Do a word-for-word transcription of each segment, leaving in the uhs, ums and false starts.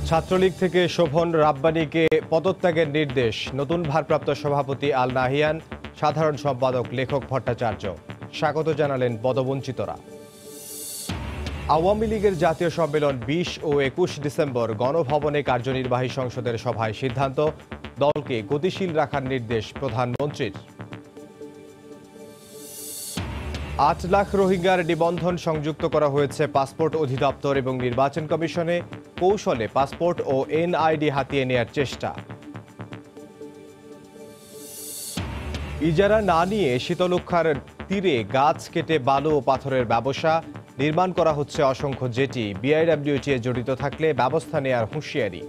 ছাত্রলীগ থেকে শোভন রাব্বানীকে পদত্যাগের নির্দেশ। নতুন ভারপ্রাপ্ত সভাপতি আল নাহিয়ান, সাধারণ সম্পাদক লেখক ভট্টাচার্য স্বাগত জানালেন পদবঞ্চিতরা। আওয়ামী লীগের জাতীয় সম্মেলন বিশ ও একুশ ডিসেম্বর গণভবনে কার্যনির্বাহী সংসদের সভায় সিদ্ধান্ত, দলকে গতিশীল রাখার নির্দেশ প্রধানমন্ত্রীর। আট লাখ রোহিঙ্গার নিবন্ধন সংযুক্ত করা হয়েছে পাসপোর্ট অধিদপ্তর এবং নির্বাচন কমিশনে। কৌশলে পাসপোর্ট ও এনআইডি হাতিয়ে নেয়ার চেষ্টা। ইজারা না নিয়ে শীতলক্ষ্যার তীরে গাছ কেটে বালু ও পাথরের ব্যবসা। নির্মাণ করা হচ্ছে অসংখ্য জেটি। বিআইডব্লিউটি এ জড়িত থাকলে ব্যবস্থা নেয়ার হুঁশিয়ারি।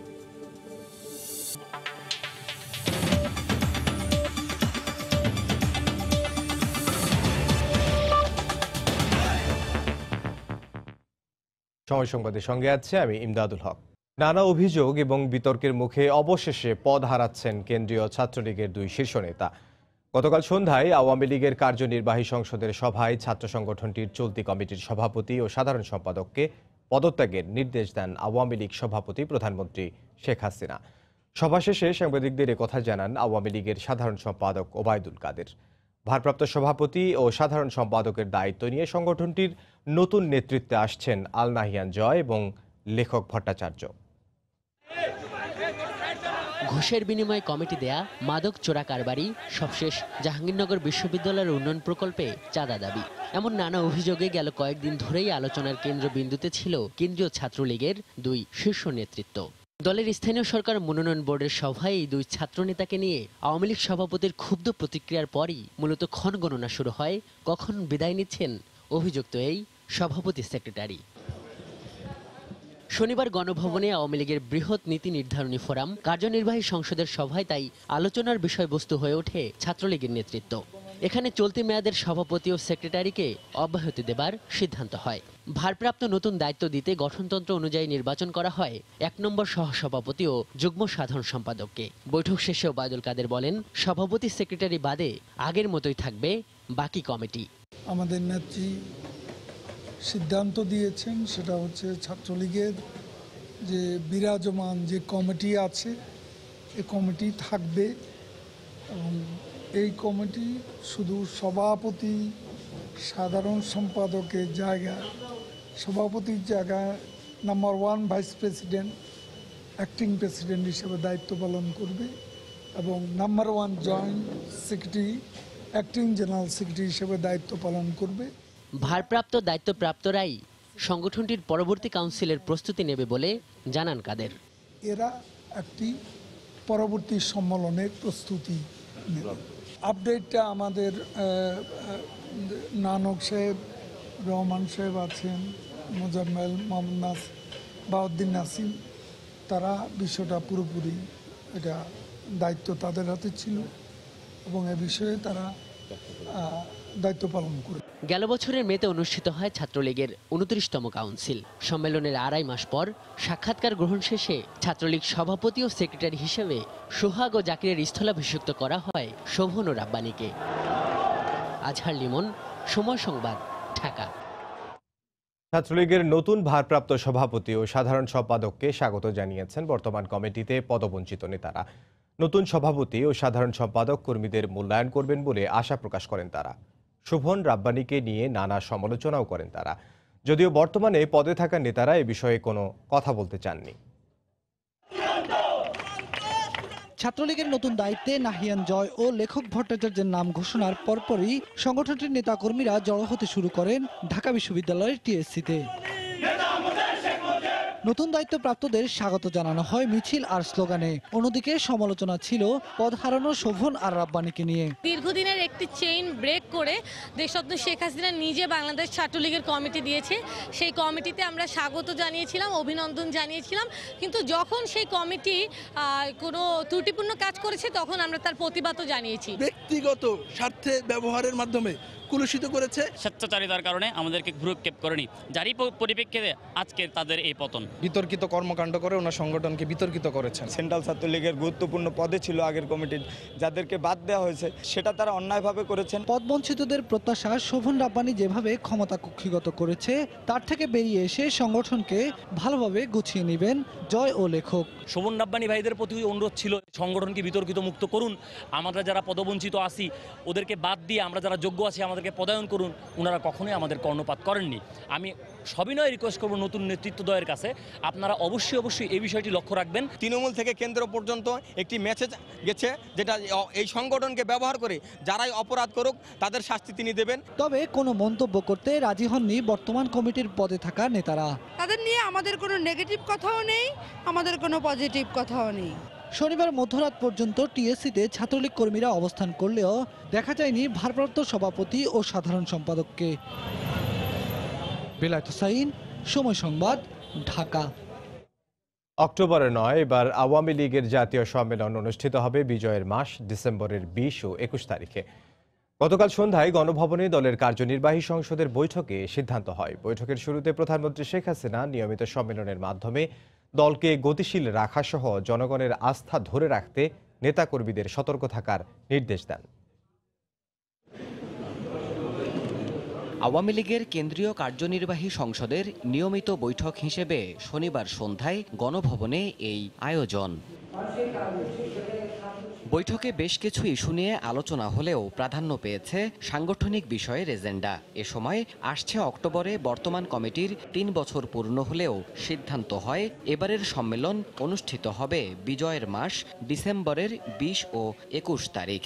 সময় সংবাদের সঙ্গে আছে আমি ইমদাদুল হক। নানা অভিযোগ এবং বিতর্কের মুখে অবশেষে পদ হারাচ্ছেন কেন্দ্রীয় ছাত্রলীগের দুই শীর্ষ নেতা। গতকাল সন্ধ্যায় আওয়ামী লীগের কার্যনির্বাহী সংসদের সভায় ছাত্র সংগঠনটির চলতি কমিটির সভাপতি ও সাধারণ সম্পাদককে পদত্যাগের নির্দেশ দেন আওয়ামী লীগ সভাপতি প্রধানমন্ত্রী শেখ হাসিনা। সভা শেষে সাংবাদিকদের কথা জানান আওয়ামী লীগের সাধারণ সম্পাদক ওবায়দুল কাদের। ভারপ্রাপ্ত সভাপতি ও সাধারণ সম্পাদকের দায়িত্ব নিয়ে সংগঠনটির নতুন নেতৃত্বে আসছেন আল নাহিয়ান জয় এবং লেখক ভট্টাচার্য। ঘুষের বিনিময়ে কমিটি দেয়া, মাদক চোরা কারবারি, সবশেষ জাহাঙ্গীরনগর বিশ্ববিদ্যালয়ের উন্নয়ন প্রকল্পে চাঁদা দাবি, এমন নানা অভিযোগে গেল কয়েকদিন ধরেই আলোচনার কেন্দ্রবিন্দুতে ছিল কেন্দ্রীয় ছাত্রলীগের দুই শীর্ষ নেতৃত্ব। দলের স্থানীয় সরকার মনোনয়ন বোর্ডের সভায় এই দুই ছাত্রনেতাকে নিয়ে আওয়ামী লীগ সভাপতির ক্ষুব্ধ প্রতিক্রিয়ার পরই মূলত ক্ষণগণনা শুরু হয় কখন বিদায় নিচ্ছেন অভিযুক্ত এই সভাপতি সেক্রেটারি। শনিবার গণভবনে আওয়ামী লীগের বৃহৎ নীতি নির্ধারণী ফোরাম কার্যনির্বাহী সংসদের সভায় তাই আলোচনার বিষয়বস্তু হয়ে ওঠে ছাত্রলীগের নেতৃত্ব। এখানে চলতি মেয়াদের সভাপতি ও সেক্রেটারিকে অব্যাহতি দেবার সিদ্ধান্ত হয়। ভারপ্রাপ্ত নতুন দায়িত্ব দিতে গঠনতন্ত্র অনুযায়ী নির্বাচন করা হয় এক নম্বর সহসভাপতি ও যুগ্ম সাধারণ সম্পাদককে। বৈঠক শেষে ওবায়দুল কাদের বলেন, সভাপতি সেক্রেটারি বাদে আগের মতোই থাকবে বাকি কমিটি। আমাদের নেত্রী সিদ্ধান্ত দিয়েছেন, সেটা হচ্ছে ছাত্রলীগের যে বিরাজমান যে কমিটি আছে এই কমিটি থাকবে এবং এই কমিটি শুধু সভাপতি সাধারণ সম্পাদকের জায়গায় সভাপতির জায়গায় number one vice president acting president হিসেবে দায়িত্ব পালন করবে এবং number one joint secretary acting general secretary হিসেবে দায়িত্ব পালন করবে। ভারপ্রাপ্ত দায়িত্বপ্রাপ্তরাই সংগঠনটির পরবর্তী কাউন্সিলের প্রস্তুতি নেবে বলে জানান কাদের। এরা একটি পরবর্তী সম্মেলনের প্রস্তুতি নেবে। আপডেটটা আমাদের নানক সাহেব, রহমান সাহেব আছেন, মোজাম্মেল, মোহাম্মদ নাস, বাউদ্দিন নাসিম, তারা বিষয়টা পুরোপুরি এটা দায়িত্ব তাদের হাতে ছিল এবং এ বিষয়ে তারা দায়িত্ব পালন করে। গেল বছরের মেতে অনুষ্ঠিত হয় ছাত্রলীগের উনত্রিশতম কাউন্সিল। সম্মেলনের আড়াই মাস পর সাক্ষাৎকার গ্রহণ শেষে ছাত্রলীগ সভাপতি ও সেক্রেটারি হিসেবে সোহাগ ও জাকিরের স্থলাভিষিক্ত করা হয় শোভন ও রাব্বানীকে। আজহার লিমন, সময় সংবাদ, ঢাকা। ছাত্রলীগের নতুন ভারপ্রাপ্ত সভাপতি ও সাধারণ সম্পাদককে স্বাগত জানিয়েছেন বর্তমান কমিটিতে পদবঞ্চিত নেতারা। নতুন সভাপতি ও সাধারণ সম্পাদক কর্মীদের মূল্যায়ন করবেন বলে আশা প্রকাশ করেন তারা। শোভন রাব্বানীকে নিয়ে নানা সমালোচনাও করেন তারা, যদিও বর্তমানে পদে থাকা নেতারা এ বিষয়ে কোনো কথা বলতে চাননি। ছাত্রলীগের নতুন দায়িত্বে নাহিয়ান জয় ও লেখক ভট্টাচার্যের নাম ঘোষণার পরপরই সংগঠনটির নেতাকর্মীরা জড়ো হতে শুরু করেন ঢাকা বিশ্ববিদ্যালয়ের টিএসসিতে। নতুন দায়িত্বপ্রাপ্তদের স্বাগত জানানো হয় মিছিল আর স্লোগানে। অন্যদিকে সমালোচনা ছিল পদ হারানো শোভন আর রাব্বানীকে নিয়ে। দীর্ঘদিনের একটি চেইন ব্রেক করে দেশরত্ন শেখ হাসিনা নিজে বাংলাদেশ ছাত্রলীগের কমিটি দিয়েছে। সেই কমিটিতে আমরা স্বাগত জানিয়েছিলাম, অভিনন্দন জানিয়েছিলাম, কিন্তু যখন সেই কমিটি কোনো ত্রুটিপূর্ণ কাজ করেছে তখন আমরা তার প্রতিবাদও জানিয়েছি। ব্যক্তিগত স্বার্থে ব্যবহারের মাধ্যমে কুলুষিত করেছে। স্বেচ্ছাচারিতার কারণে আমাদেরকে ভ্রুক্ষেপ করেনি, যারই পরিপ্রেক্ষিতে আজকে তাদের এই পতন। বিতর্কিত কর্মকাণ্ড করে ওনার সংগঠনকে বিতর্কিত করেছেন। সেন্ট্রাল ছাত্রলীগের গুরুত্বপূর্ণ পদে ছিল আগের কমিটির, যাদেরকে বাদ দেওয়া হয়েছে সেটা তারা অন্যায়ভাবে করেছেন। পদবঞ্চিতদের প্রত্যাশা শোভন রাব্বানী যেভাবে ক্ষমতা কক্ষিগত করেছে তার থেকে বেরিয়ে এসে সংগঠনকে ভালোভাবে গুছিয়ে নেবেন জয় ও লেখক। শোভন রাব্বানী ভাইদের প্রতি অনুরোধ ছিল সংগঠনকে বিতর্কিত মুক্ত করুন, আমরা যারা পদবঞ্চিত আছি ওদেরকে বাদ দিয়ে আমরা যারা যোগ্য আছি আমাদেরকে পদায়ন করুন। ওনারা কখনোই আমাদের কর্ণপাত করেননি। আমি সবিনয় রিকোয়েস্ট করব নতুন নেতৃত্বদ্বয়ের কাছে, আপনারা অবশ্যই অবশ্যই এই বিষয়টি লক্ষ্য রাখবেন। তৃণমূল থেকে কেন্দ্র পর্যন্ত একটি মেসেজ গেছে, যেটা এই সংগঠনকে ব্যবহার করে যারাই অপরাধ করুক তাদের শাস্তি তিনি দেবেন। তবে কোনো মন্তব্য করতে রাজি হননি বর্তমান কমিটির পদে থাকা নেতারা। তাদের নিয়ে আমাদের কোনো নেগেটিভ কথাও নেই, আমাদের কোনো পজিটিভ কথাও নেই। শনিবার মধ্যরাত পর্যন্ত টিএসসিতে ছাত্রলীগ কর্মীরা অবস্থান করলেও দেখা যায়নি ভারপ্রাপ্ত সভাপতি ও সাধারণ সম্পাদককে। বেলায়েত হোসাইন, সময় সংবাদ, ঢাকা। অক্টোবরে নয়, এবার আওয়ামী লীগের জাতীয় সম্মেলন অনুষ্ঠিত হবে বিজয়ের মাস ডিসেম্বরের বিশ ও একুশ তারিখে। গতকাল সন্ধ্যায় গণভবনে দলের কার্যনির্বাহী সংসদের বৈঠকে সিদ্ধান্ত হয়। বৈঠকের শুরুতে প্রধানমন্ত্রী শেখ হাসিনা নিয়মিত সম্মেলনের মাধ্যমে দলকে গতিশীল রাখা সহ জনগণের আস্থা ধরে রাখতে নেতাকর্মীদের সতর্ক থাকার নির্দেশ দেন। আওয়ামী লীগের কেন্দ্রীয় কার্যনির্বাহী সংসদের নিয়মিত বৈঠক হিসেবে শনিবার সন্ধ্যায় গণভবনে এই আয়োজন। বৈঠকে বেশ কিছু ইস্যু নিয়ে আলোচনা হলেও প্রাধান্য পেয়েছে সাংগঠনিক বিষয়ের এজেন্ডা। এ সময় আসছে অক্টোবরে বর্তমান কমিটির তিন বছর পূর্ণ হলেও সিদ্ধান্ত হয় এবারের সম্মেলন অনুষ্ঠিত হবে বিজয়ের মাস ডিসেম্বরের বিশ ও একুশ তারিখ।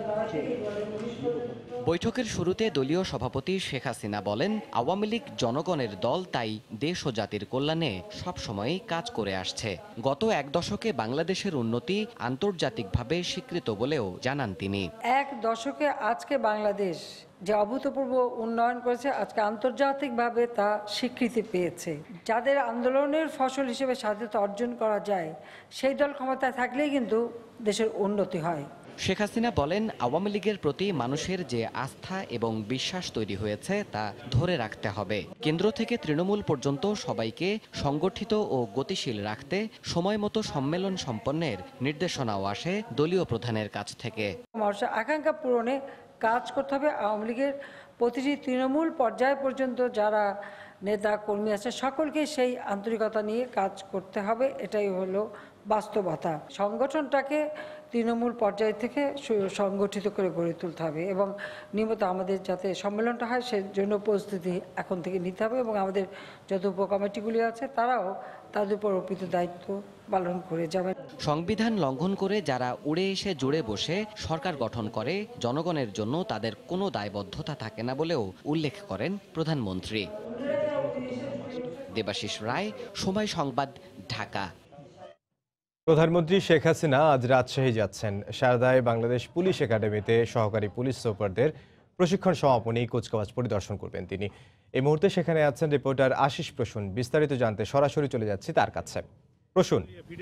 বৈঠকের শুরুতে দলীয় সভাপতি শেখ হাসিনা বলেন, আওয়ামী লীগ জনগণের দল, তাই দেশ ও জাতির কল্যাণে সবসময়ই কাজ করে আসছে। গত এক দশকে বাংলাদেশের উন্নতি আন্তর্জাতিকভাবে স্বীকৃত বলেও জানান তিনি। এক দশকে আজকে বাংলাদেশ যে অভূতপূর্ব উন্নয়ন করেছে, আজকে আন্তর্জাতিকভাবে তা স্বীকৃতি পেয়েছে। যাদের আন্দোলনের ফসল হিসেবে স্বাধীনতা অর্জন করা যায়, সেই দল ক্ষমতায় থাকলেই কিন্তু দেশের উন্নতি হয়। শেখ হাসিনা বলেন, আওয়ামী লীগের প্রতি মানুষের যে আস্থা এবং বিশ্বাস তৈরি হয়েছে তা ধরে রাখতে হবে। কেন্দ্র থেকে তৃণমূল পর্যন্ত সবাইকে সংগঠিত ও গতিশীল রাখতে সময় মতো সম্মেলন সম্পন্নের নির্দেশনাও আসে দলীয় প্রধানের কাছ থেকে। মানুষের আকাঙ্ক্ষা পূরণে কাজ করতে হবে। আওয়ামী লীগের প্রতিটি তৃণমূল পর্যায় পর্যন্ত যারা নেতা কর্মী আছে সকলকে সেই আন্তরিকতা নিয়ে কাজ করতে হবে। এটাই হলো বাস্তবতা। সংগঠনটাকে তৃণমূল পর্যায় থেকে সংগঠিত করে গড়ে তুলতে হবে এবং নিয়মিত আমাদের যাতে সম্মেলনটা হয় সেজন্য প্রস্তুতি এখন থেকে নিতে হবে এবং আমাদের যত উপকমিটিগুলি আছে তারাও তাদের উপর অর্পিত দায়িত্ব পালন করে যাবেন। সংবিধান লঙ্ঘন করে যারা উড়ে এসে জুড়ে বসে সরকার গঠন করে, জনগণের জন্য তাদের কোনো দায়বদ্ধতা থাকে না বলেও উল্লেখ করেন প্রধানমন্ত্রী। দেবাশিস রায়, সময় সংবাদ, ঢাকা। প্রধানমন্ত্রী শেখ হাসিনা আজ রাজশাহী যাচ্ছেন। সারদায় বাংলাদেশ পুলিশ একাডেমিতে সহকারী পুলিশ সুপারদের প্রশিক্ষণ সমাপনী কুচকাওয়াজ পরিদর্শন করবেন তিনি। এই মুহূর্তে সেখানে আছেন রিপোর্টার আশিস প্রসূন। বিস্তারিত জানতে সরাসরি চলে যাচ্ছি তার কাছে। প্রসূন।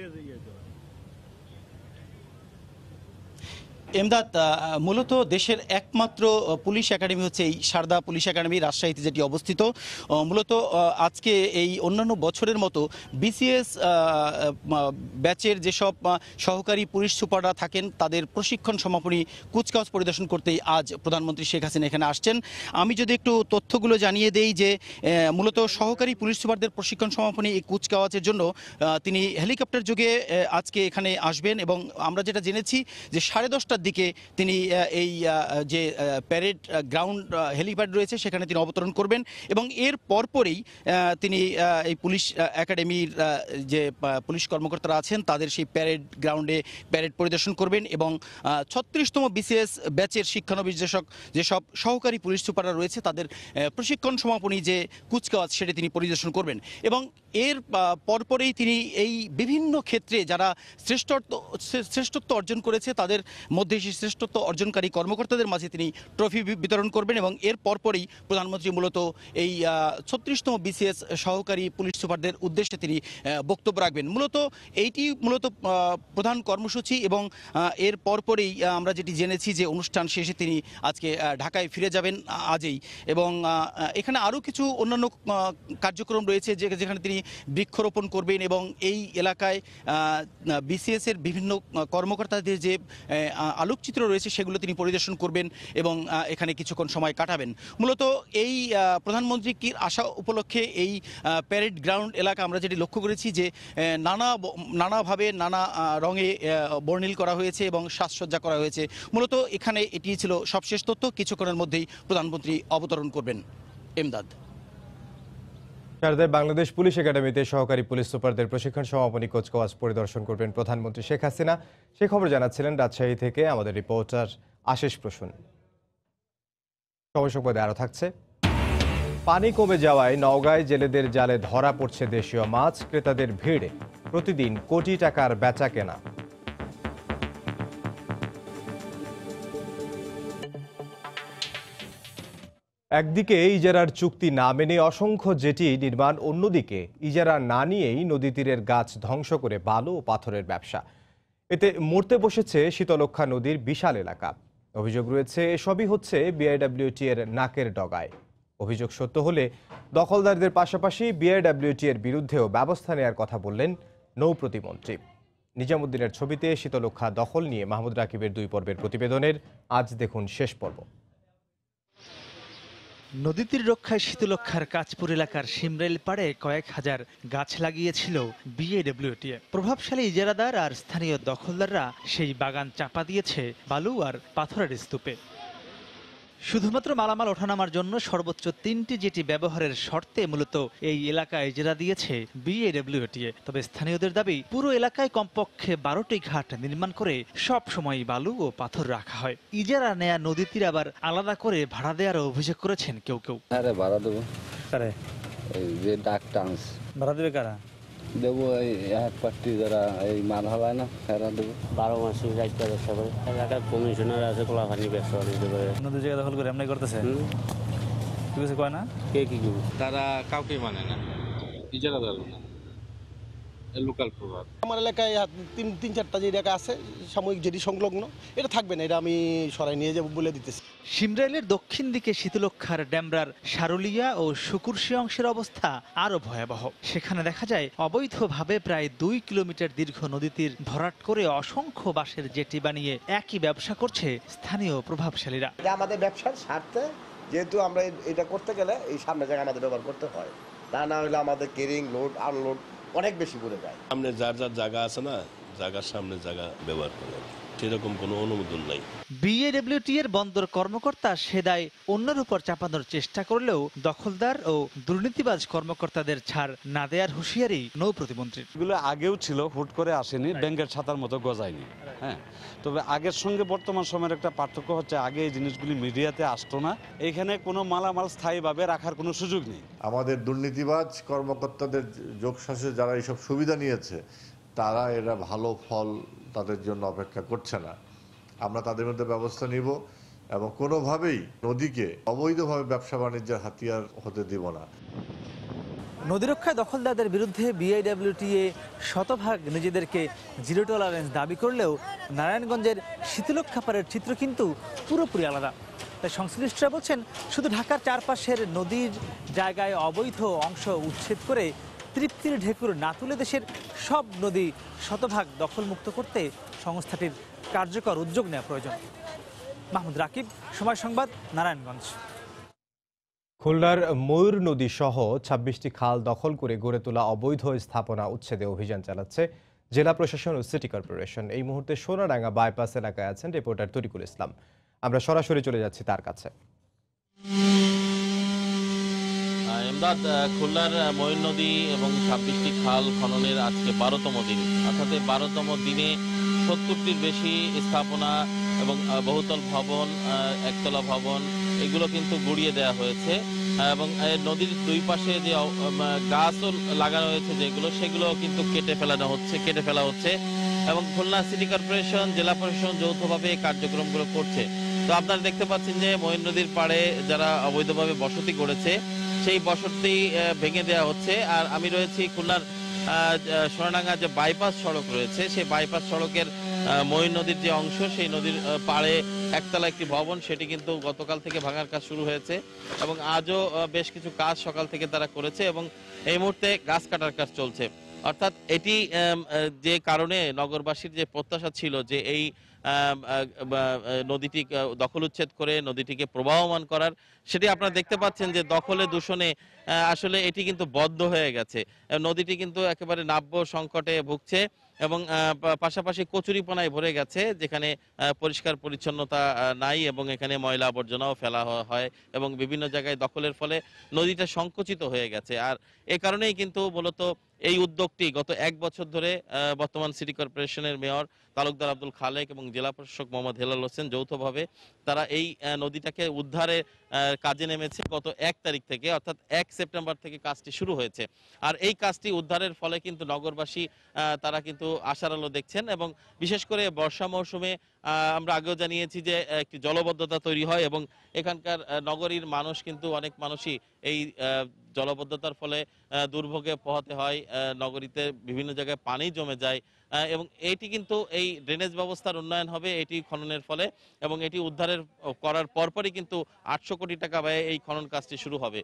এমদাদ, মূলত দেশের একমাত্র পুলিশ একাডেমি হচ্ছে এই সারদা পুলিশ একাডেমি রাজশাহীতে, যেটি অবস্থিত। মূলত আজকে এই অন্যান্য বছরের মতো বিসিএস ব্যাচের যেসব সহকারী পুলিশ সুপাররা থাকেন তাদের প্রশিক্ষণ সমাপনী কুচকাওয়াজ পরিদর্শন করতেই আজ প্রধানমন্ত্রী শেখ হাসিনা এখানে আসছেন। আমি যদি একটু তথ্যগুলো জানিয়ে দেই যে মূলত সহকারী পুলিশ সুপারদের প্রশিক্ষণ সমাপনী এই কুচকাওয়াজের জন্য তিনি হেলিকপ্টার যোগে আজকে এখানে আসবেন এবং আমরা যেটা জেনেছি যে সাড়ে দশটার দিকে তিনি এই যে প্যারেড গ্রাউন্ড হেলিপ্যাড রয়েছে সেখানে তিনি অবতরণ করবেন এবং এর পরপরেই তিনি এই পুলিশ একাডেমির যে পুলিশ কর্মকর্তারা আছেন তাদের সেই প্যারেড গ্রাউন্ডে প্যারেড পরিদর্শন করবেন এবং ছত্রিশতম বিসিএস ব্যাচের শিক্ষানবিশ যেসব যেসব সহকারী পুলিশ সুপাররা রয়েছে তাদের প্রশিক্ষণ সমাপনী যে কুচকাওয়াজ সেটি তিনি পরিদর্শন করবেন এবং এর পরপরেই তিনি এই বিভিন্ন ক্ষেত্রে যারা শ্রেষ্ঠত্ব শ্রেষ্ঠত্ব অর্জন করেছে তাদের মধ্য মধ্যে শ্রেষ্ঠত্ব অর্জনকারী কর্মকর্তাদের মাঝে তিনি ট্রফি বিতরণ করবেন এবং এর পরপরই প্রধানমন্ত্রী মূলত এই ছত্রিশতম বিসিএস সহকারী পুলিশ সুপারদের উদ্দেশ্যে তিনি বক্তব্য রাখবেন। মূলত এইটি মূলত প্রধান কর্মসূচি এবং এর পরপরই আমরা যেটি জেনেছি যে অনুষ্ঠান শেষে তিনি আজকে ঢাকায় ফিরে যাবেন আজই এবং এখানে আরও কিছু অন্যান্য কার্যক্রম রয়েছে যে যেখানে তিনি বৃক্ষরোপণ করবেন এবং এই এলাকায় বিসিএস এর বিভিন্ন কর্মকর্তাদের যে আলোকচিত্র রয়েছে সেগুলো তিনি পরিদর্শন করবেন এবং এখানে কিছুক্ষণ সময় কাটাবেন। মূলত এই প্রধানমন্ত্রীর আসা উপলক্ষে এই প্যারেড গ্রাউন্ড এলাকা আমরা যেটি লক্ষ্য করেছি যে নানা নানাভাবে নানা রঙে বর্ণিল করা হয়েছে এবং সাজসজ্জা করা হয়েছে। মূলত এখানে এটি ছিল সবশেষ তথ্য। কিছুক্ষণের মধ্যেই প্রধানমন্ত্রী অবতরণ করবেন। এমদাদ। সারদায় বাংলাদেশ পুলিশ একাডেমিতে সহকারী পুলিশ সুপারদের প্রশিক্ষণ সমাপনী কুচকাওয়াজ পরিদর্শন করবেন প্রধানমন্ত্রী শেখ হাসিনা। সে খবর জানাচ্ছিলেন রাজশাহী থেকে আমাদের রিপোর্টার আশিস প্রসূন। সময় সংবাদে আরও থাকছে, পানি কমে যাওয়ায় নওগাঁয় জেলেদের জালে ধরা পড়ছে দেশীয় মাছ, ক্রেতাদের ভিড়ে প্রতিদিন কোটি টাকার বেচা কেনা। একদিকে ইজারার চুক্তি না মেনে অসংখ্য জেটি নির্মাণ, অন্যদিকে ইজারা না নিয়েই নদী তীরের গাছ ধ্বংস করে বালু ও পাথরের ব্যবসা। এতে মরতে বসেছে শীতলক্ষা নদীর বিশাল এলাকা। অভিযোগ রয়েছে এসবই হচ্ছে বিআইডব্লিউটি এর নাকের ডগায়। অভিযোগ সত্য হলে দখলদারদের পাশাপাশি বিআইডব্লিউটি এর বিরুদ্ধেও ব্যবস্থা নেওয়ার কথা বললেন নৌ প্রতিমন্ত্রী। নিজামুদ্দিনের ছবিতে শীতলক্ষা দখল নিয়ে মাহমুদ রাকিবের দুই পর্বের প্রতিবেদনের আজ দেখুন শেষ পর্ব। নদীতীর রক্ষায় শীতলক্ষার কাঁচপুর এলাকার শিমরেল পাড়ে কয়েক হাজার গাছ লাগিয়েছিল বিএডব্লিউটি। প্রভাবশালী ইজারাদার আর স্থানীয় দখলদাররা সেই বাগান চাপা দিয়েছে বালু আর পাথরের স্তূপে। শুধুমাত্র মালামাল ওঠানামার জন্য সর্বোচ্চ তিনটি জেটি ব্যবহারের শর্তে মূলত এই এলাকায় ইজারা দিয়েছে বিএডব্লিউটি। তবে স্থানীয়দের দাবি, পুরো এলাকায় কমপক্ষে বারোটি ঘাট নির্মাণ করে সব সময় বালু ও পাথর রাখা হয়। ইজারা নেয়া নদী তীর আবার আলাদা করে ভাড়া দেওয়ার অভিযোগ করেছেন কেউ কেউ। আরে ভাড়া দেবো কারে? এই যে ডাক টান্স ভাড়া দেবে কারা? দেবো এই এক পার্টি যারা এই মাল হালায় না তারা দেবো। বারো মাসে রাখতে ব্যবসা করে এলাকার কমিশনার আছে, কোলাপানি ব্যবসা দিতে পারে। নদী জায়গা দখল করে এমনি করতেছে, ঠিক আছে কয় না কে কি করবে? তারা কাউকে মানে না, ইজারা দেবে না, লোকাল প্রভাব। আমার এলাকায় তিন তিন চারটা যে এলাকা আছে সাময়িক যেটি সংলগ্ন, এটা থাকবে না, এটা আমি সরাই নিয়ে যাবো বলে দিতেছি। শিমরেলের দক্ষিণ দিকে শীতলক্ষার ড্যামরার সারুলিয়া ও শুকুরশি অংশের অবস্থা আরো ভয়াবহ। সেখানে দেখা যায় অবৈধভাবে প্রায় দুই কিলোমিটার দীর্ঘ নদীতীর ভরাট করে অসংখ্য বাঁশের জেটি বানিয়ে একই ব্যবসা করছে স্থানীয় প্রভাবশালীরা। আমাদের ব্যবসার স্বার্থে যেহেতু আমরা এটা করতে গেলে এই সামনে জায়গা আমাদের ব্যবহার করতে হয়, তা না হলে আমাদের কেরিং লোড আনলোড অনেক বেশি পড়ে যায়। সামনে যার যার জায়গা আছে না, জায়গার সামনে জায়গা ব্যবহার করে, সেরকম কোনো অনুমোদন নাই। বিএডব্লিউটি এর বন্দর কর্মকর্তা সেদায় অন্যের উপর চাপানোর চেষ্টা করলেও দখলদার ও দুর্নীতিবাজ কর্মকর্তাদের ছাড় না দেওয়ার হুঁশিয়ারি নৌ প্রতিমন্ত্রীর। এগুলো আগেও ছিল, হুট করে আসেনি, ব্যাংকের ছাতার মতো গজায়নি। হ্যাঁ, তবে আগের সঙ্গে বর্তমান সময়ের একটা পার্থক্য হচ্ছে, আগে এই জিনিসগুলি মিডিয়াতে আসতো না। এখানে কোনো মালামাল স্থায়ীভাবে রাখার কোনো সুযোগ নেই। আমাদের দুর্নীতিবাজ কর্মকর্তাদের যোগসাজশে যারা এইসব সুবিধা নিয়েছে, তারা এরা ভালো ফল তাদের জন্য অপেক্ষা করছে না। আমরা তাদের মধ্যে ব্যবস্থা নিব এবং কোনোভাবেই নদীকে অবৈধভাবে ব্যবসা বাণিজ্যের হাতিয়ার হতে দিব না। নদী রক্ষায় দখলদারদের বিরুদ্ধে বিআইডব্লিউটিএ শতভাগ নিজেদেরকে জিরো টলারেন্স দাবি করলেও নারায়ণগঞ্জের শীতলক্ষা পাড়ের চিত্র কিন্তু পুরোপুরি আলাদা। তাই সংশ্লিষ্টরা বলছেন, শুধু ঢাকার চারপাশের নদীর জায়গায় অবৈধ অংশ উচ্ছেদ করে তৃপ্তির ঢেকুর না তুলে দেশের সব নদী শতভাগ দখলমুক্ত করতে সংস্থাটির কার্যকর উদ্যোগ নেওয়া প্রয়োজন। মাহমুদ রাকিব, সময় সংবাদ, নারায়ণগঞ্জ। খুলনার ময়ূর নদী সহ ছাব্বিশটি খাল দখল করে গড়ে তোলা অবৈধ স্থাপনা উচ্ছেদে অভিযান চালাচ্ছে জেলা প্রশাসন ও সিটি কর্পোরেশন। এই মুহূর্তে সোনাডাঙ্গা বাইপাস এলাকায় আছেন রিপোর্টার তরিকুল ইসলাম। আমরা সরাসরি চলে যাচ্ছি তার কাছে। এমদাদ, খুলনার ময়ূর নদী এবং ছাব্বিশটি খাল খননের আজকে বারোতম দিন। অর্থাৎ বারোতম দিনে সত্তরটির বেশি স্থাপনা এবং বহুতল ভবন, একতলা ভবন, এগুলো কিন্তু গুড়িয়ে দেওয়া হয়েছে এবং নদীর দুই পাশে যে গাছও লাগানো হয়েছে যেগুলো, সেগুলো কিন্তু কেটে ফেলানো হচ্ছে কেটে ফেলা হচ্ছে এবং খুলনা সিটি কর্পোরেশন, জেলা প্রশাসন যৌথভাবে এই কার্যক্রমগুলো করছে। তো আপনারা দেখতে পাচ্ছেন যে মঈন নদীর পাড়ে যারা অবৈধভাবে বসতি গড়েছে সেই বসতি ভেঙে দেওয়া হচ্ছে। আর আমি রয়েছি খুলনার সোনাডাঙ্গা যে বাইপাস সড়ক রয়েছে, সেই বাইপাস সড়কের মঈন নদীর যে অংশ, সেই নদীর পাড়ে একতলা একটি ভবন, সেটি কিন্তু গতকাল থেকে ভাঙার কাজ শুরু হয়েছে এবং আজও বেশ কিছু কাজ সকাল থেকে তারা করেছে এবং এই মুহূর্তে গাছ কাটার কাজ চলছে। অর্থাৎ এটি যে কারণে নগরবাসীর যে প্রত্যাশা ছিল যে এই নদীটি দখল উচ্ছেদ করে নদীটিকে প্রবাহমান করার, সেটি আপনারা দেখতে পাচ্ছেন যে দখলে দূষণে আসলে এটি কিন্তু বদ্ধ হয়ে গেছে। নদীটি কিন্তু একেবারে নাব্য সংকটে ভুগছে এবং পাশাপাশি কচুরিপানায় ভরে গেছে, যেখানে পরিষ্কার পরিচ্ছন্নতা নাই এবং এখানে ময়লা আবর্জনাও ফেলা হয় এবং বিভিন্ন জায়গায় দখলের ফলে নদীটা সংকুচিত হয়ে গেছে। আর এই কারণেই কিন্তু মূলত এই উদ্যোগটি গত এক বছর ধরে বর্তমান সিটি কর্পোরেশনের মেয়র তালুকদার আব্দুল খালেক এবং জেলা প্রশাসক মোহাম্মদ হেলাল হোসেন যৌথভাবে তারা এই নদীটাকে উদ্ধারে কাজে নেমেছে। গত এক তারিখ থেকে অর্থাৎ এক সেপ্টেম্বর থেকে কাজটি শুরু হয়েছে। আর এই কাজটি উদ্ধারের ফলে কিন্তু নগরবাসী তারা কিন্তু আশার আলো দেখছেন এবং বিশেষ করে বর্ষা মৌসুমে আমরা আগেও জানিয়েছি যে একটি জলবদ্ধতা তৈরি হয় এবং এখানকার নগরীর মানুষ কিন্তু অনেক মানুষই এই জলবদ্ধতার ফলে দুর্ভোগে পোহাতে হয়। নগরীতে বিভিন্ন জায়গায় পানি জমে যায় এবং এটি কিন্তু এই ড্রেনেজ ব্যবস্থার উন্নয়ন হবে এটি খননের ফলে এবং এটি উদ্ধারের করার পরপরই কিন্তু আটশো কোটি টাকা ব্যয়ে এই খনন কাজটি শুরু হবে।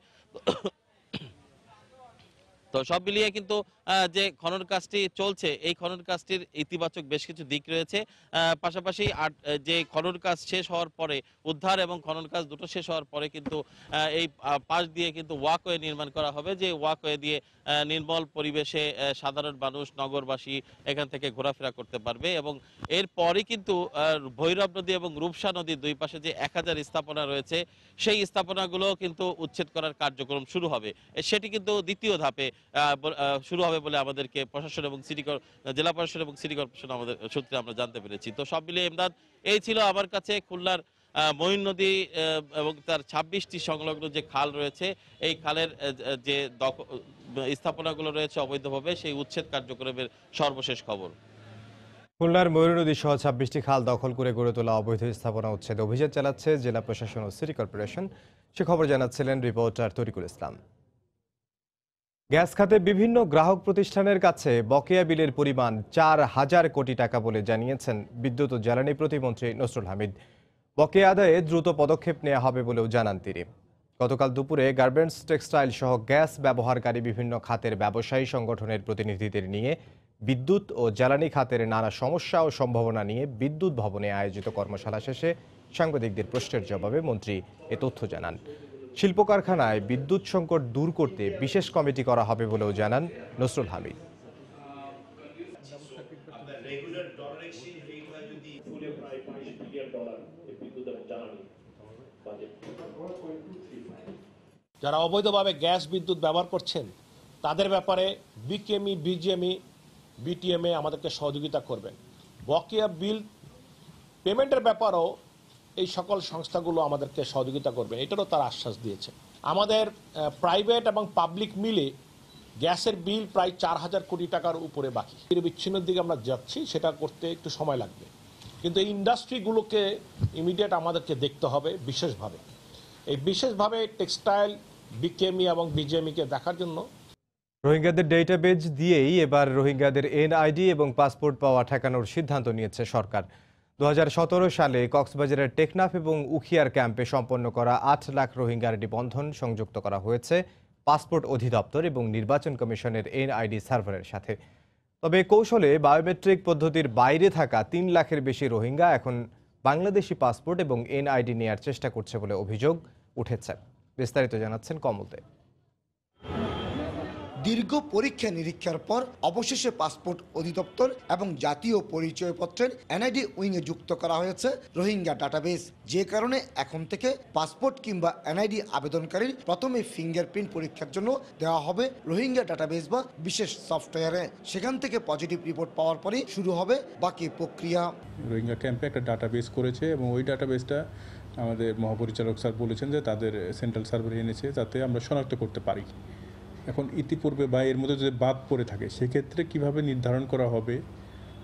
তো সব মিলিয়ে কিন্তু যে খনন কাজটি চলছে, এই খনন কাজটির ইতিবাচক বেশ কিছু দিক রয়েছে। পাশাপাশি যে খনন কাজ শেষ হওয়ার পরে, উদ্ধার এবং খনন কাজ দুটো শেষ হওয়ার পরে কিন্তু এই পাশ দিয়ে কিন্তু ওয়াকওয়ে নির্মাণ করা হবে, যে ওয়াকওয়ে দিয়ে নির্মল পরিবেশে সাধারণ মানুষ, নগরবাসী এখান থেকে ঘোরাফেরা করতে পারবে এবং এরপরই কিন্তু ভৈরব নদী এবং রূপসা নদীর দুই পাশে যে এক হাজার স্থাপনা রয়েছে, সেই স্থাপনাগুলো কিন্তু উচ্ছেদ করার কার্যক্রম শুরু হবে। সেটি কিন্তু দ্বিতীয় ধাপে শুরু হবে বলে আমাদেরকে প্রশাসন এবং সিটি জেলা প্রশাসন এবং সিটি কর্পোরেশন আমাদের সূত্রে আমরা জানতে পেরেছি। তো সব মিলিয়ে এমদাদ, এই ছিল আমার কাছে খুলনার মঈন নদী এবং তার ছাব্বিশটি সংলগ্ন যে খাল রয়েছে, এই খালের যে স্থাপনাগুলো রয়েছে অবৈধভাবে, সেই উচ্ছেদ কার্যক্রমের সর্বশেষ খবর। খুলনার ময়ূর নদী সহ ছাব্বিশটি খাল দখল করে গড়ে তোলা অবৈধ স্থাপনা উচ্ছেদ অভিযান চালাচ্ছে জেলা প্রশাসন ও সিটি কর্পোরেশন। সে খবর জানাচ্ছিলেন রিপোর্টার তরিকুল ইসলাম। গ্যাস খাতে বিভিন্ন গ্রাহক প্রতিষ্ঠানের কাছে বকেয়া বিলের পরিমাণ চার হাজার কোটি টাকা বলে জানিয়েছেন বিদ্যুৎ ও জ্বালানি প্রতিমন্ত্রী নসরুল হামিদ। বকেয়া আদায়ে দ্রুত পদক্ষেপ নেওয়া হবে বলেও জানান তিনি। গতকাল দুপুরে গার্মেন্টস, টেক্সটাইল সহ গ্যাস ব্যবহারকারী বিভিন্ন খাতের ব্যবসায়ী সংগঠনের প্রতিনিধিদের নিয়ে বিদ্যুৎ ও জ্বালানি খাতের নানা সমস্যা ও সম্ভাবনা নিয়ে বিদ্যুৎ ভবনে আয়োজিত কর্মশালা শেষে সাংবাদিকদের প্রশ্নের জবাবে মন্ত্রী এ তথ্য জানান। শিল্প কারখানায় বিদ্যুৎ সংকট দূর করতে বিশেষ কমিটি করা হবে বলেও জানান নসরুল হামিদ। যারা অবৈধভাবে গ্যাস বিদ্যুৎ ব্যবহার করছেন তাদের ব্যাপারে বিকেএমই, বিজিএমই, বিটিএমএ আমাদেরকে সহযোগিতা করবেন। বকেয়া বিল পেমেন্টের ব্যাপারেও এই সকল সংস্থাগুলো আমাদেরকে সহযোগিতা করবে, এটারও তারা আশ্বাস দিয়েছে। আমাদের প্রাইভেট এবং পাবলিক মিলে গ্যাসের বিল প্রায় চার হাজার কোটি টাকার উপরে বাকি। এর বিচ্ছিন্নের দিকে আমরা যাচ্ছি, সেটা করতে একটু সময় লাগবে, কিন্তু এই ইন্ডাস্ট্রিগুলোকে ইমিডিয়েট আমাদেরকে দেখতে হবে বিশেষভাবে। এই বিশেষভাবে টেক্সটাইল, বিকেএমই এবং বিজিএমইকে দেখার জন্য রোহিঙ্গাদের ডেটাবেজ দিয়েই এবার রোহিঙ্গাদের এনআইডি এবং পাসপোর্ট পাওয়া ঠেকানোর সিদ্ধান্ত নিয়েছে সরকার। দু হাজার সতেরো সালে কক্সবাজারের টেকনাফ এবং উখিয়ার ক্যাম্পে সম্পন্ন করা আট লাখ রোহিঙ্গার নিবন্ধন সংযুক্ত করা হয়েছে পাসপোর্ট অধিদপ্তর এবং নির্বাচন কমিশনের এনআইডি সার্ভারের সাথে। তবে কৌশলে বায়োমেট্রিক পদ্ধতির বাইরে থাকা তিন লাখের বেশি রোহিঙ্গা এখন বাংলাদেশি পাসপোর্ট এবং এনআইডি নেয়ার চেষ্টা করছে বলে অভিযোগ উঠেছে। বিস্তারিত জানাচ্ছেন কমলতে। দীর্ঘ পরীক্ষা নিরীক্ষার পর অবশেষে পাসপোর্ট অধিদপ্তর এবং জাতীয় পরিচয়পত্রের এনআইডি উইংয়ে যুক্ত করা হয়েছে রোহিঙ্গা ডাটাবেস, যে কারণে এখন থেকে পাসপোর্ট কিংবা এনআইডি আবেদনকারীর প্রথমে ফিঙ্গারপ্রিন্ট পরীক্ষার জন্য দেওয়া হবে রোহিঙ্গা ডাটাবেস বা বিশেষ সফটওয়্যারে। সেখান থেকে পজিটিভ রিপোর্ট পাওয়ার পরেই শুরু হবে বাকি প্রক্রিয়া। রোহিঙ্গা ক্যাম্পে একটা ডাটাবেস করেছে এবং ওই ডাটাবেসটা আমাদের মহাপরিচালক স্যার বলেছেন যে তাদের সেন্ট্রাল সার্ভারে এনেছে যাতে আমরা শনাক্ত করতে পারি। এখন ইতিপূর্বে বা এর মধ্যে যদি বাদ পড়ে থাকে সেক্ষেত্রে কিভাবে নির্ধারণ করা হবে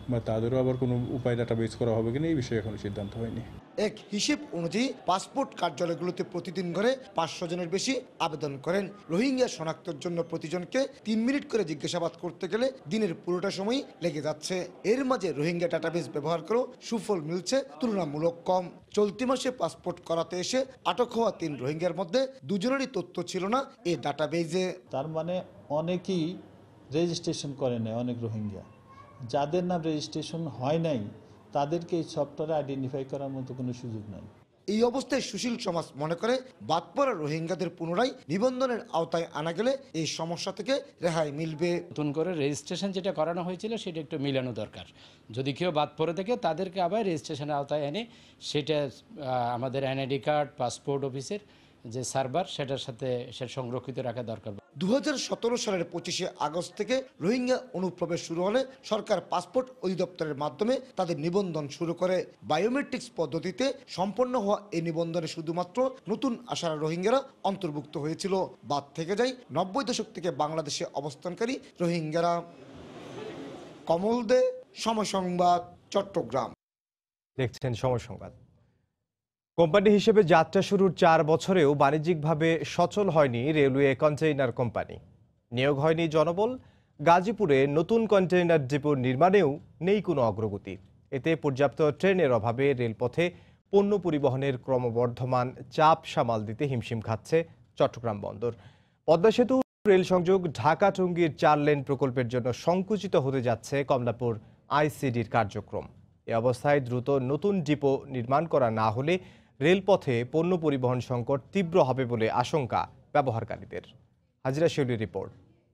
বা তাদেরও আবার কোনো উপায় ডাটাবেস করা হবে কিনা এই বিষয়ে এখনো সিদ্ধান্ত হয়নি। এক হিসেব অনুযায়ী পাসপোর্ট কার্যালয়গুলোতে প্রতিদিন করে পাঁচশো জনের বেশি আবেদন করেন। রোহিঙ্গা শনাক্তের জন্য প্রতিজনকে তিন মিনিট করে জিজ্ঞাসাবাদ করতে গেলে দিনের পুরোটা সময় লেগে যাচ্ছে। এর মাঝে রোহিঙ্গা ডাটাবেস ব্যবহার করেও সুফল মিলছে তুলনামূলক কম। চলতি মাসে পাসপোর্ট করাতে এসে আটক হওয়া তিন রোহিঙ্গার মধ্যে দুজনেরই তথ্য ছিল না এই ডাটাবেজে। তার মানে অনেকেই রেজিস্ট্রেশন করে নেয়, অনেক রোহিঙ্গা যাদের নাম রেজিস্ট্রেশন হয় নাই তাদেরকে এই সফটওয়্যারে আইডেন্টিফাই করার মতো কোনো সুযোগ নাই। এই অবস্থায় সুশীল সমাজ মনে করে বাদ পড়া রোহিঙ্গাদের পুনরায় নিবন্ধনের আওতায় আনা গেলে এই সমস্যা থেকে রেহাই মিলবে। নতুন করে রেজিস্ট্রেশন যেটা করানো হয়েছিল সেটা একটু মিলানো দরকার। যদি কেউ বাদ পড়ে থাকে তাদেরকে আবার রেজিস্ট্রেশনের আওতায় এনে সেটা আমাদের এনআইডি কার্ড পাসপোর্ট অফিসের যে সার্ভার সেটার সাথে সেটা সংরক্ষিত রাখা দরকার। দু হাজার সতেরো সালের পঁচিশে আগস্ট থেকে রোহিঙ্গা অনুপ্রবেশ শুরু হলে সরকার পাসপোর্ট অধিদপ্তরের মাধ্যমে তাদের নিবন্ধন শুরু করে। বায়োমেট্রিক্স পদ্ধতিতে সম্পন্ন হওয়া এই নিবন্ধনে শুধুমাত্র নতুন আসা রোহিঙ্গারা অন্তর্ভুক্ত হয়েছিল। বাদ থেকে যায় নব্বই দশক থেকে বাংলাদেশে অবস্থানকারী রোহিঙ্গারা। কমল দে, সময় সংবাদ, চট্টগ্রাম। দেখছেন সময় সংবাদ। কোম্পানি হিসেবে যাত্রা শুরুর চার বছরেও বাণিজ্যিকভাবে সচল হয়নি রেলওয়ে কন্টেইনার কোম্পানি। নিয়োগ হয়নি জনবল। গাজীপুরে নতুন কন্টেইনার ডিপো নির্মাণেও নেই কোনো অগ্রগতি। এতে পর্যাপ্ত ট্রেনের অভাবে রেলপথে পণ্য পরিবহনের ক্রমবর্ধমান চাপ সামাল দিতে হিমশিম খাচ্ছে চট্টগ্রাম বন্দর। পদ্মা সেতু রেল সংযোগ ঢাকা টঙ্গীর চার লেন প্রকল্পের জন্য সংকুচিত হতে যাচ্ছে কমলাপুর আইসিডির কার্যক্রম। এ অবস্থায় দ্রুত নতুন ডিপো নির্মাণ করা না হলে রেলপথে পণ্য পরিবহন সংকট তীব্র হবে বলে আশঙ্কা ব্যবহারকারীদের। হাজিরা শৈলীর রিপোর্ট।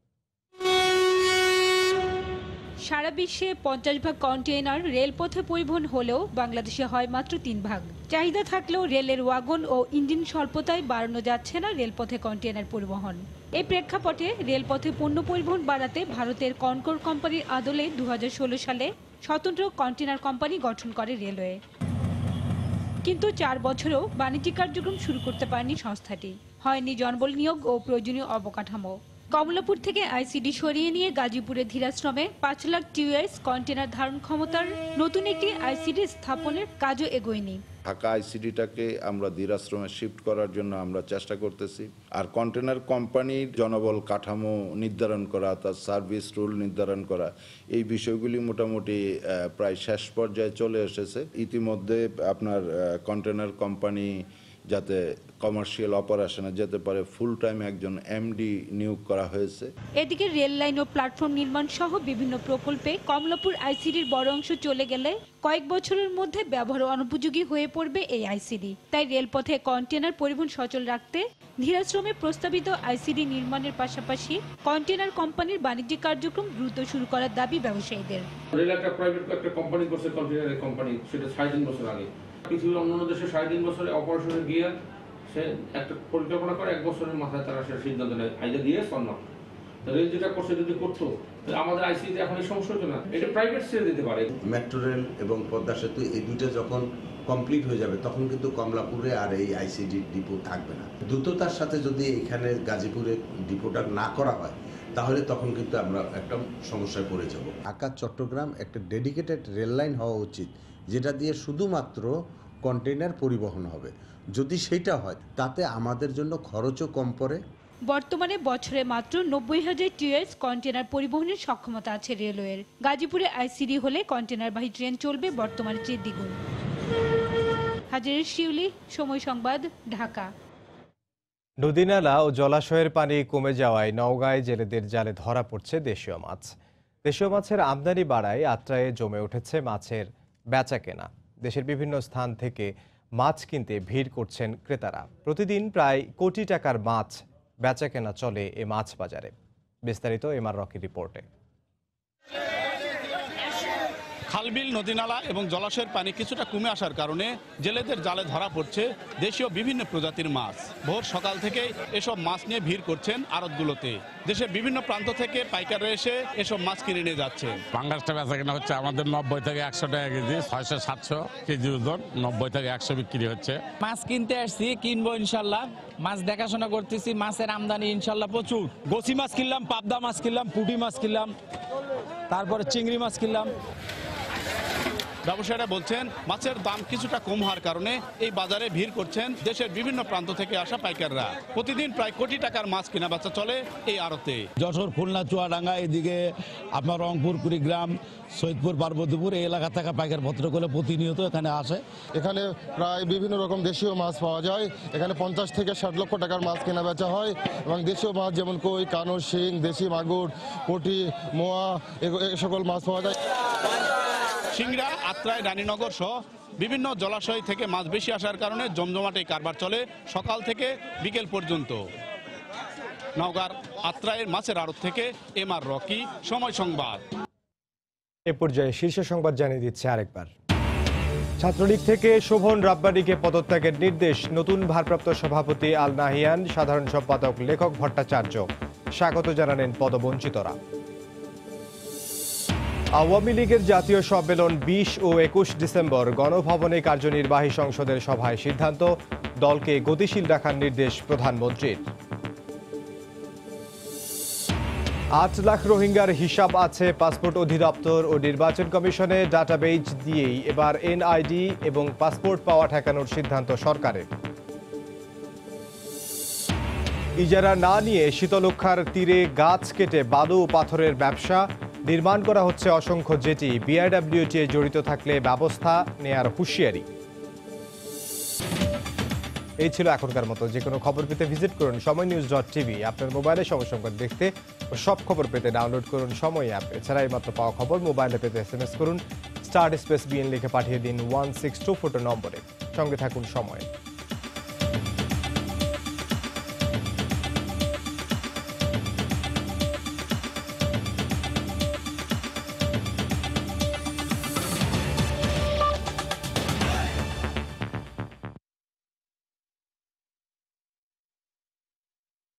সারা বিশ্বে পঞ্চাশ ভাগ কন্টেইনার রেলপথে পরিবহন হলেও বাংলাদেশে হয় মাত্র তিন ভাগ। চাহিদা থাকলেও রেলের ওয়াগন ও ইঞ্জিন স্বল্পতায় বাড়ানো যাচ্ছে না রেলপথে কন্টেইনার পরিবহন। এই প্রেক্ষাপটে রেলপথে পণ্য পরিবহন বাড়াতে ভারতের কনকর কোম্পানির আদলে দু হাজার ষোলো সালে স্বতন্ত্র কন্টেইনার কোম্পানি গঠন করে রেলওয়ে। কিন্তু চার বছরেও বাণিজ্যিক কার্যক্রম শুরু করতে পারেনি সংস্থাটি। হয়নি জনবল নিয়োগ ও প্রয়োজনীয় অবকাঠামো। কমলাপুর থেকে আইসিডি সরিয়ে নিয়ে গাজীপুরে ধীরাশ্রমে পাঁচ লাখ টিউএস কন্টেইনার ধারণ ক্ষমতার নতুন একটি আইসিডি স্থাপনের কাজও এগোয়নি। ঢাকা আইসিডিটাকে আমরা ধীরাশ্রমে শিফট করার জন্য আমরা চেষ্টা করতেছি। আর কন্টেইনার কোম্পানির জনবল কাঠামো নির্ধারণ করা, তার সার্ভিস রুল নির্ধারণ করা, এই বিষয়গুলি মোটামুটি প্রায় শেষ পর্যায়ে চলে এসেছে। ইতিমধ্যে আপনার কন্টেইনার কোম্পানি যাতে কমার্শিয়াল অপারেশনে যেতে পারে ফুল টাইম একজন এমডি নিয়োগ করা হয়েছে। এদিকে রেল লাইন ও প্ল্যাটফর্ম নির্মাণ সহ বিভিন্ন প্রকল্পে কমলাপুর আইসিডির বড় অংশ চলে গেলে কয়েক বছরের মধ্যে ব্যবহার অনুপযোগী হয়ে পড়বে এই আইসিডি। তাই রেলপথে কন্টেইনার পরিবহন সচল রাখতে ধীরাশ্রমে প্রস্তাবিত আইসিডি নির্মাণের পাশাপাশি কন্টেইনার কোম্পানির বাণিজ্যিক কার্যক্রম দ্রুত শুরু করার দাবি ব্যবসায়ীদের। রেল একটা প্রাইভেট একটা কোম্পানি করছে, কন্টেইনার কোম্পানি, সেটা সাড়ে তিন বছর আগে। পৃথিবীর অন্যান্য দেশে সাড়ে তিন বছরে অপারেশনে গিয়ে সে একটা পরিকল্পনা করে এক বছরের মাথায় তারা সেটা সিদ্ধান্ত নেয়, আইডিয়া দিয়ে স্বর্ণ। রেল যেটা করছে যদি করতো আমাদের আইসিতে এখন এই সমস্যা হতো না, এটা প্রাইভেট ছেড়ে দিতে পারে। মেট্রো রেল এবং পদ্মা সেতু এই দুইটা যখন কমপ্লিট হয়ে যাবে তখন কিন্তু কমলাপুরে আর এই আইসিডি ডিপো থাকবে না। দ্রুততার সাথে যদি এখানে গাজীপুরে ডিপোটা না করা হয় তাহলে তখন কিন্তু আমরা একটা সমস্যায় পড়ে যাব। ঢাকা চট্টগ্রাম একটা ডেডিকেটেড রেল লাইন হওয়া উচিত, যেটা দিয়ে শুধুমাত্র কন্টেইনার পরিবহন হবে। যদি সেটা হয় তাতে আমাদের জন্য খরচও কম পড়ে। বর্তমানে বছরে মাত্র নব্বই হাজার টিউএস কন্টেইনার পরিবহনের সক্ষমতা আছে রেলওয়ের। গাজীপুরে আইসিডি হলে কন্টেইনারবাহী ট্রেন চলবে বর্তমানে চেয়ে দ্বিগুণ। হাজিরা শিউলি, সময় সংবাদ, ঢাকা। নদীনালা ও জলাশয়ের পানি কমে যাওয়ায় নওগাঁয় জেলেদের জালে ধরা পড়ছে দেশীয় মাছ। দেশীয় মাছের আমদানি বাড়ায় আত্রায়ে জমে উঠেছে মাছের বেচাকেনা। দেশের বিভিন্ন স্থান থেকে মাছ কিনতে ভিড় করছেন ক্রেতারা। প্রতিদিন প্রায় কোটি টাকার মাছ বেচাকেনা চলে এ মাছ বাজারে। বিস্তারিত এমআর রকির রিপোর্টে। খালবিল, নদীনালা এবং জলাশয়ের পানি কিছুটা কমে আসার কারণে জেলেদের জালে ধরা পড়ছে দেশীয় বিভিন্ন প্রজাতির মাছ। ভোর সকাল থেকে এসব মাছ নিয়ে ভিড় করছেন আড়তগুলোতে। দেশের বিভিন্ন প্রান্ত থেকে পাইকাররা এসে এসব মাছ কিনে নিয়ে যাচ্ছে। পাঙ্গাসটা বেচা কেনা হচ্ছে আমাদের নব্বই থেকে একশো টাকা কেজি, ছয়শো সাতশো কেজি ওজন, নব্বই থেকে একশো বিক্রি হচ্ছে। মাছ কিনতে আসছি, কিনবো ইনশাল্লাহ। মাছ দেখাশোনা করতেছি, মাছের আমদানি ইনশাল্লাহ প্রচুর। গোসি মাছ কিনলাম, পাবদা মাছ কিনলাম, পুঁটি মাছ কিনলাম, তারপরে চিংড়ি মাছ কিনলাম। ব্যবসায়ীরা বলছেন মাছের দাম কিছুটা কম হওয়ার কারণে এই বাজারে ভিড় করছেন দেশের বিভিন্ন প্রান্ত থেকে আসা পাইকাররা। প্রতিদিন প্রায় কোটি টাকার মাছ কেনা বেচা চলে এই আড়তে। যশোর, খুলনা, চুয়াডাঙ্গা, এদিকে আপনার রংপুর, কুড়িগ্রাম, সৈয়দপুর, পার্বতীপুর এই এলাকা থেকে পাইকার ভদ্রগুলো প্রতিনিয়ত এখানে আসে। এখানে প্রায় বিভিন্ন রকম দেশীয় মাছ পাওয়া যায়। এখানে পঞ্চাশ থেকে ষাট লক্ষ টাকার মাছ কেনা বেচা হয় এবং দেশীয় মাছ যেমন কই, কানর, শিং, দেশি মাগুর, পুঁটি, মোয়া এ সকল মাছ পাওয়া যায়। সিংড়া, আত্রাই, রানীনগর সহ বিভিন্ন জলাশয় থেকে মাছ বেশি আসার কারণে জমজমাটে কারবার চলে সকাল থেকে বিকেল পর্যন্ত। নওগাঁর আত্রাইয়ের মাছের আড়ত থেকে এম আর রকি, সময় সংবাদ। এ পর্যায়ে শীর্ষ সংবাদ জানিয়ে দিচ্ছে আরেকবার। ছাত্রলীগ থেকে শোভন রাব্বানীকে পদত্যাগের নির্দেশ, নতুন ভারপ্রাপ্ত সভাপতি আল নাহিয়ান, সাধারণ সম্পাদক লেখক ভট্টাচার্য স্বাগত জানালেন পদবঞ্চিতরা। আওয়ামী লীগের জাতীয় সম্মেলন বিশ ও একুশ ডিসেম্বর গণভবনে কার্যনির্বাহী সংসদের সভায় সিদ্ধান্ত, দলকে গতিশীল রাখার নির্দেশ প্রধানমন্ত্রীর। আট লাখ রোহিঙ্গার হিসাব আছে পাসপোর্ট অধিদপ্তর ও নির্বাচন কমিশনে, ডাটাবেজ দিয়েই এবার এনআইডি এবং পাসপোর্ট পাওয়া ঠেকানোর সিদ্ধান্ত সরকারের। ইজারা না নিয়ে শীতলক্ষার তীরে গাছ কেটে বালু ও পাথরের ব্যবসা, নির্মাণ করা হচ্ছে অসংখ্য জেটি, বিআইডব্লিউটি এ জড়িত থাকলে ব্যবস্থা নেয়ার হুঁশিয়ারি। এই ছিল এখনকার মতো। যে কোনো খবর পেতে ভিজিট করুন সময় নিউজ ডট টিভি। আপনার মোবাইলে সময় সংবাদ দেখতে ও সব খবর পেতে ডাউনলোড করুন সময় অ্যাপ। এছাড়া এই মাত্র পাওয়া খবর মোবাইলে পেতে এস এম এস করুন স্টার স্পেস বিএন লিখে পাঠিয়ে দিন ওয়ান সিক্স টু ফোর নম্বরে। সঙ্গে থাকুন সময়।